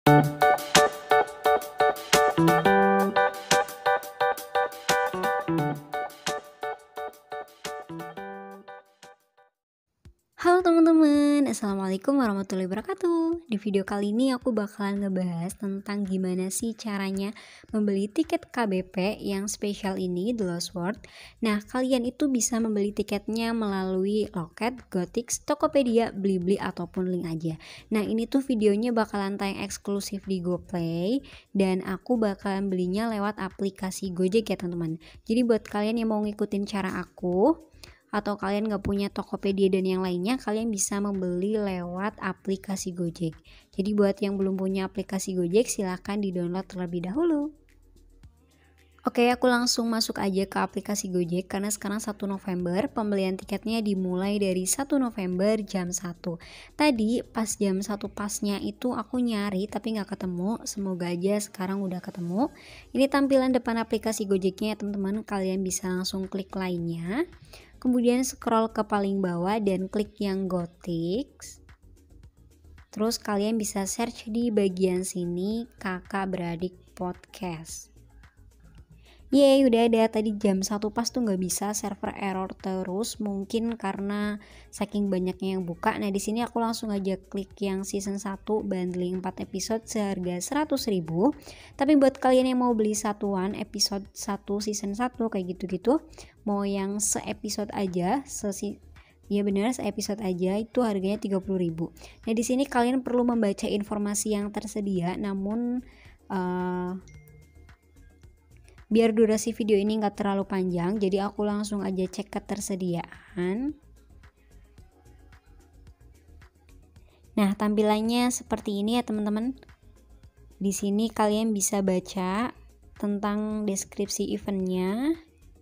Halo teman-teman, Assalamualaikum warahmatullahi wabarakatuh. Di video kali ini aku bakalan ngebahas tentang gimana sih caranya membeli tiket KBP yang spesial ini, The Lost World. Nah, kalian itu bisa membeli tiketnya melalui Loket, Gotix, Tokopedia, Blibli, ataupun link aja. Nah, ini tuh videonya bakalan tayang eksklusif di GoPlay, dan aku bakalan belinya lewat aplikasi Gojek ya teman-teman. Jadi buat kalian yang mau ngikutin cara aku, atau kalian gak punya Tokopedia dan yang lainnya, kalian bisa membeli lewat aplikasi Gojek. Jadi buat yang belum punya aplikasi Gojek, silahkan di-download terlebih dahulu. Oke, aku langsung masuk aja ke aplikasi Gojek karena sekarang 1 November pembelian tiketnya dimulai dari 1 November jam 1. Tadi pas jam 1 pasnya itu aku nyari tapi gak ketemu, semoga aja sekarang udah ketemu. Ini tampilan depan aplikasi Gojeknya ya teman-teman, kalian bisa langsung klik lainnya. Kemudian scroll ke paling bawah dan klik yang Gotix. Terus kalian bisa search di bagian sini Kakak Beradik Podcast. Yeay, udah ada. Tadi jam 1 pas tuh gak bisa, server error terus, mungkin karena saking banyaknya yang buka. Nah, di sini aku langsung aja klik yang season 1 bundling 4 episode seharga 100.000. Tapi buat kalian yang mau beli satuan episode 1 season 1 kayak gitu-gitu, mau yang se-episode aja, ya benar, se-episode aja itu harganya 30.000. Nah, di sini kalian perlu membaca informasi yang tersedia, namun biar durasi video ini nggak terlalu panjang, jadi aku langsung aja cek ketersediaan. Nah, tampilannya seperti ini ya teman-teman. Di sini kalian bisa baca tentang deskripsi eventnya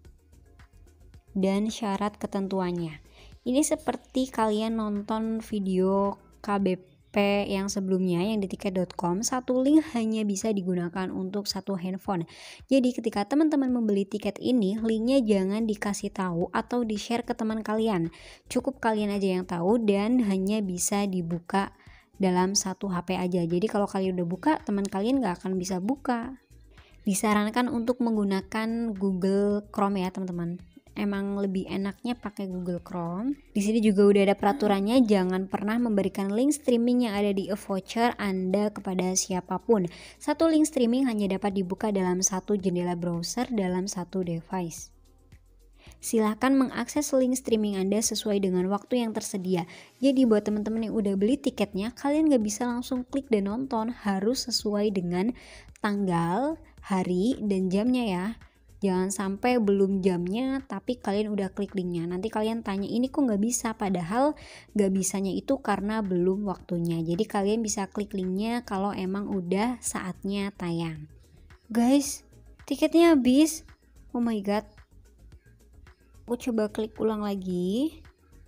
dan syarat ketentuannya. Ini seperti kalian nonton video KBP yang sebelumnya yang di tiket.com, satu link hanya bisa digunakan untuk satu handphone. Jadi ketika teman-teman membeli tiket ini, linknya jangan dikasih tahu atau di-share ke teman kalian. Cukup kalian aja yang tahu dan hanya bisa dibuka dalam satu HP aja. Jadi kalau kalian udah buka, teman kalian gak akan bisa buka. Disarankan untuk menggunakan Google Chrome ya teman-teman. Emang lebih enaknya pakai Google Chrome. Di sini juga udah ada peraturannya, jangan pernah memberikan link streaming yang ada di voucher Anda kepada siapapun. Satu link streaming hanya dapat dibuka dalam satu jendela browser dalam satu device. Silahkan mengakses link streaming Anda sesuai dengan waktu yang tersedia. Jadi buat teman-teman yang udah beli tiketnya, kalian gak bisa langsung klik dan nonton, harus sesuai dengan tanggal, hari, dan jamnya ya. Jangan sampai belum jamnya tapi kalian udah klik linknya. Nanti kalian tanya ini kok gak bisa, padahal gak bisanya itu karena belum waktunya. Jadi kalian bisa klik linknya kalau emang udah saatnya tayang. Guys, tiketnya habis. Oh my god. Aku coba klik ulang lagi.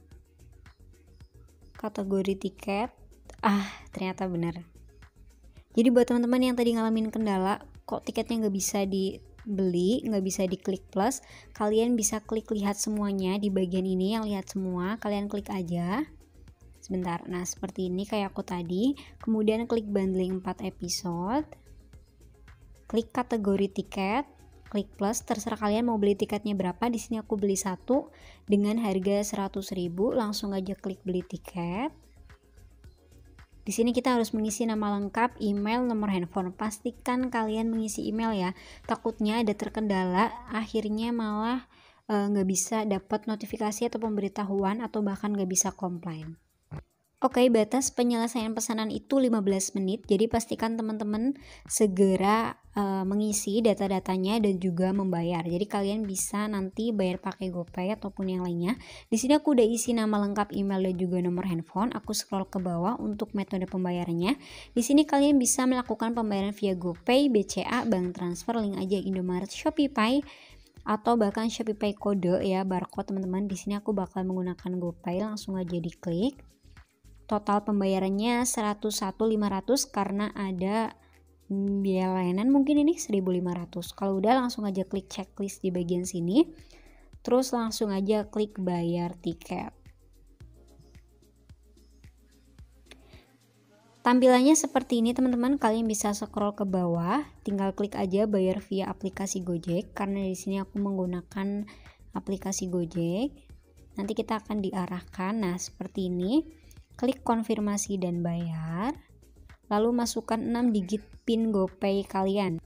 Kategori tiket. Ternyata benar. Jadi buat teman-teman yang tadi ngalamin kendala, kok tiketnya gak bisa dibeli, nggak bisa diklik plus, kalian bisa klik lihat semuanya di bagian ini yang lihat semua, kalian klik aja sebentar. Nah seperti ini kayak aku tadi, kemudian klik bundling 4 episode, klik kategori tiket, klik plus, terserah kalian mau beli tiketnya berapa. Di sini aku beli satu dengan harga 100.000, langsung aja klik beli tiket. Di sini kita harus mengisi nama lengkap, email, nomor handphone. Pastikan kalian mengisi email ya. Takutnya ada terkendala, akhirnya malah nggak bisa dapat notifikasi atau pemberitahuan atau bahkan nggak bisa komplain. Oke, batas penyelesaian pesanan itu 15 menit. Jadi pastikan teman-teman segera mengisi data-datanya dan juga membayar. Jadi kalian bisa nanti bayar pakai GoPay ataupun yang lainnya. Di sini aku udah isi nama lengkap, email dan juga nomor handphone. Aku scroll ke bawah untuk metode pembayarannya. Di sini kalian bisa melakukan pembayaran via GoPay, BCA, bank transfer, link aja Indomaret, Shopee, atau bahkan Shopee kode ya, barcode teman-teman. Di sini aku bakal menggunakan GoPay, langsung aja diklik. Total pembayarannya 101.500 karena ada biaya layanan mungkin ini 1.500. Kalau udah langsung aja klik checklist di bagian sini. Terus langsung aja klik bayar tiket. Tampilannya seperti ini teman-teman, kalian bisa scroll ke bawah, tinggal klik aja bayar via aplikasi Gojek karena di sini aku menggunakan aplikasi Gojek. Nanti kita akan diarahkan, nah seperti ini. Klik konfirmasi dan bayar, lalu masukkan 6 digit PIN GoPay kalian.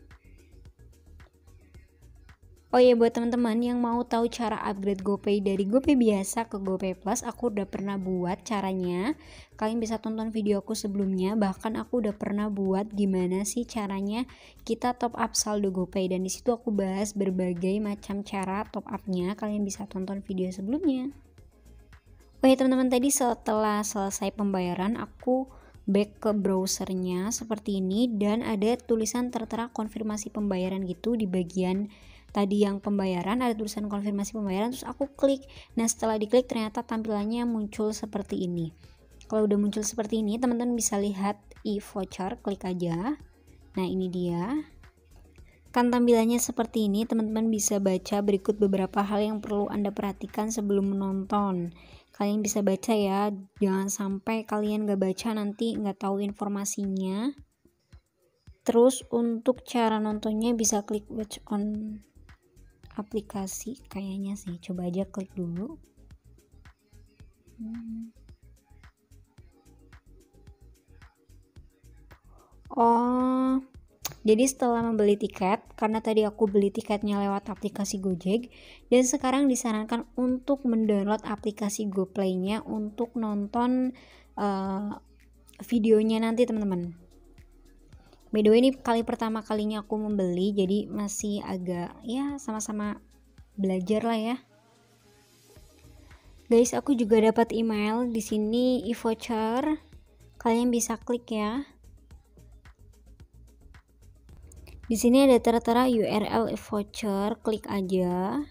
Oh ya, buat teman-teman yang mau tahu cara upgrade GoPay dari GoPay biasa ke GoPay Plus, aku udah pernah buat caranya. Kalian bisa tonton video aku sebelumnya, bahkan aku udah pernah buat gimana sih caranya kita top up saldo GoPay, dan disitu aku bahas berbagai macam cara top upnya. Kalian bisa tonton video sebelumnya. Oh ya teman-teman, tadi setelah selesai pembayaran aku back ke browsernya seperti ini, dan ada tulisan tertera konfirmasi pembayaran gitu di bagian tadi yang pembayaran, ada tulisan konfirmasi pembayaran, terus aku klik. Nah setelah diklik ternyata tampilannya muncul seperti ini. Kalau udah muncul seperti ini, teman-teman bisa lihat e-voucher, klik aja. Nah ini dia. Kan tampilannya seperti ini, teman-teman bisa baca berikut beberapa hal yang perlu Anda perhatikan sebelum menonton. Kalian bisa baca ya, jangan sampai kalian gak baca nanti gak tahu informasinya. Terus untuk cara nontonnya bisa klik watch on aplikasi kayaknya sih, coba aja klik dulu. Oh, jadi setelah membeli tiket, karena tadi aku beli tiketnya lewat aplikasi Gojek, dan sekarang disarankan untuk mendownload aplikasi GoPlay-nya untuk nonton videonya nanti teman-teman. By the way, ini kali pertama kalinya aku membeli, jadi masih agak ya sama-sama belajar lah ya. Guys, aku juga dapat email di sini e-voucher. Kalian bisa klik ya. Di sini ada tertera URL e-voucher, klik aja.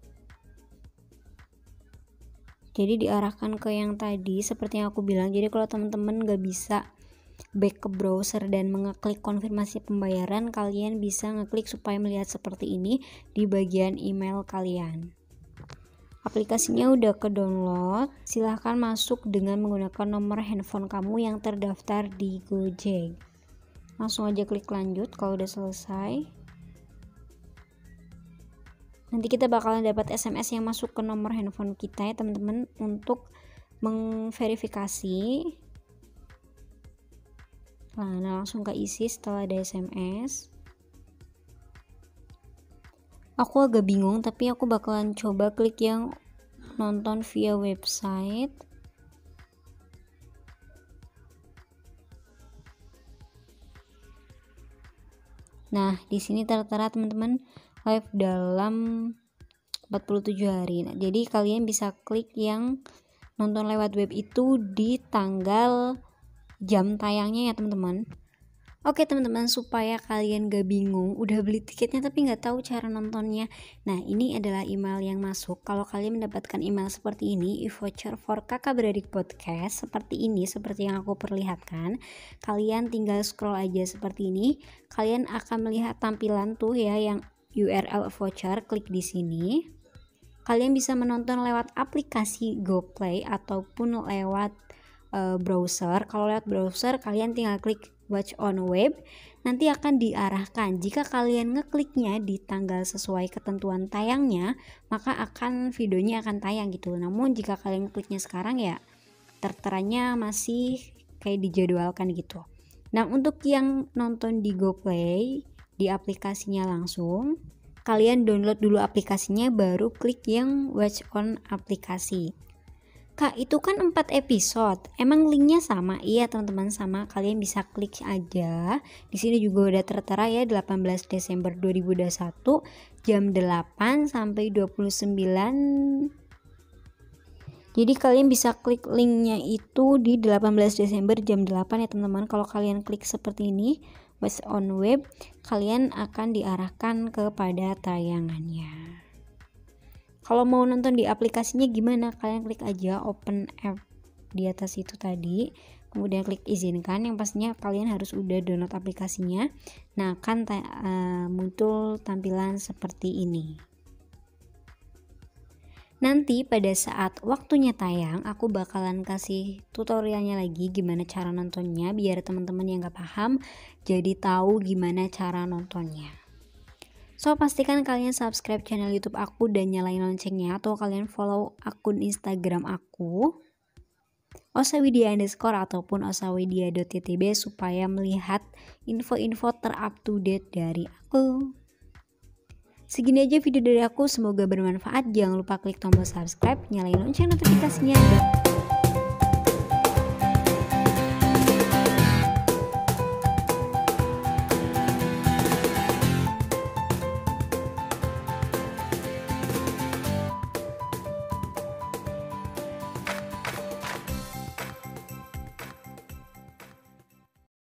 Jadi diarahkan ke yang tadi seperti yang aku bilang. Jadi kalau teman-teman nggak bisa back ke browser dan mengeklik konfirmasi pembayaran, kalian bisa ngeklik supaya melihat seperti ini di bagian email kalian. Aplikasinya udah ke download, silahkan masuk dengan menggunakan nomor handphone kamu yang terdaftar di Gojek. Langsung aja klik lanjut kalau udah selesai. Nanti kita bakalan dapat SMS yang masuk ke nomor handphone kita ya teman-teman untuk mengverifikasi. Nah, langsung keisi setelah ada SMS. Aku agak bingung, tapi aku bakalan coba klik yang nonton via website. Nah, di sini tertera teman-teman live dalam 47 hari. Nah, jadi kalian bisa klik yang nonton lewat web itu di tanggal jam tayangnya ya teman-teman. Oke teman-teman, supaya kalian gak bingung udah beli tiketnya tapi gak tahu cara nontonnya, nah ini adalah email yang masuk. Kalau kalian mendapatkan email seperti ini, e-voucher for kakak beradik podcast seperti ini, seperti yang aku perlihatkan, kalian tinggal scroll aja seperti ini. Kalian akan melihat tampilan tuh ya yang URL voucher, klik di sini. Kalian bisa menonton lewat aplikasi GoPlay ataupun lewat browser. Kalau lewat browser kalian tinggal klik watch on web, nanti akan diarahkan. Jika kalian ngekliknya di tanggal sesuai ketentuan tayangnya, maka videonya akan tayang gitu. Namun jika kalian kliknya sekarang ya terteranya masih kayak dijadwalkan gitu. Nah untuk yang nonton di GoPlay, di aplikasinya langsung, kalian download dulu aplikasinya baru klik yang watch on aplikasi. Kak, itu kan 4 episode. Emang linknya sama? Iya teman-teman, sama. Kalian bisa klik aja. Di sini juga udah tertera ya 18 Desember 2021 jam 8 sampai 29. Jadi kalian bisa klik linknya itu di 18 Desember jam 8 ya teman-teman. Kalau kalian klik seperti ini, watch on web, kalian akan diarahkan kepada tayangannya. Kalau mau nonton di aplikasinya gimana? Kalian klik aja open app di atas itu tadi, kemudian klik izinkan. Yang pastinya kalian harus udah download aplikasinya. Nah, akan muncul tampilan seperti ini. Nanti pada saat waktunya tayang, aku bakalan kasih tutorialnya lagi gimana cara nontonnya biar teman-teman yang gak paham jadi tahu gimana cara nontonnya. So, pastikan kalian subscribe channel YouTube aku dan nyalain loncengnya, atau kalian follow akun Instagram aku Osawidia_ ataupun osawidia.ttb supaya melihat info-info terupdate dari aku. Segini aja video dari aku, semoga bermanfaat. Jangan lupa klik tombol subscribe, nyalain lonceng notifikasinya, dan